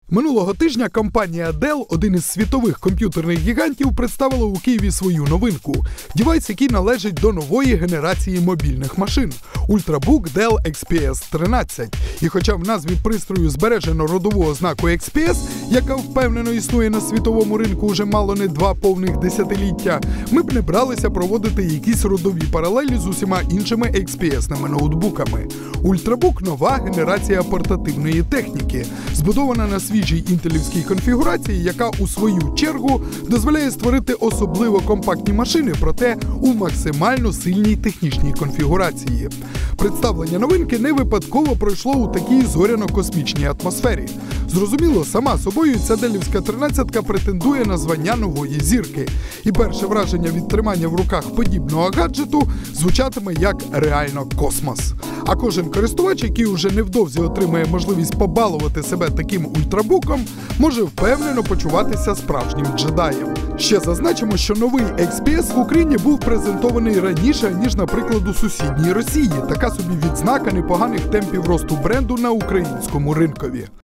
Минулого тижня компанія Dell, один із світових комп'ютерних гігантів, представила у Києві свою новинку – девайс, який належить до нової генерації мобільних машин – ультрабук Dell XPS 13. І хоча в назві пристрою збережено родову ознаку XPS, яка впевнено існує на світовому ринку уже мало не 2 повних десятиліття, ми б не бралися проводити якісь родові паралелі з усіма іншими XPS-ними ноутбуками. Ультрабук – нова генерація портативної техніки, збудована на свіжій інтелівській конфігурації, яка у свою чергу дозволяє створити особливо компактні машини, проте у максимально сильній технічній конфігурації. Представлення новинки не випадково пройшло у такій зоряно-космічній атмосфері. Зрозуміло, сама собою ця делівська 13-ка претендує на звання нової зірки. І перше враження від тримання в руках подібного гаджету звучатиме як реально космос. А кожен користувач, який уже невдовзі отримає можливість побалувати себе таким ультрабуком, може впевнено почуватися справжнім джедаєм. Ще зазначимо, що новий XPS в Україні був презентований раніше, ніж, наприклад, у сусідній Росії. Така собі відзнака непоганих темпів росту бренду на українському ринкові.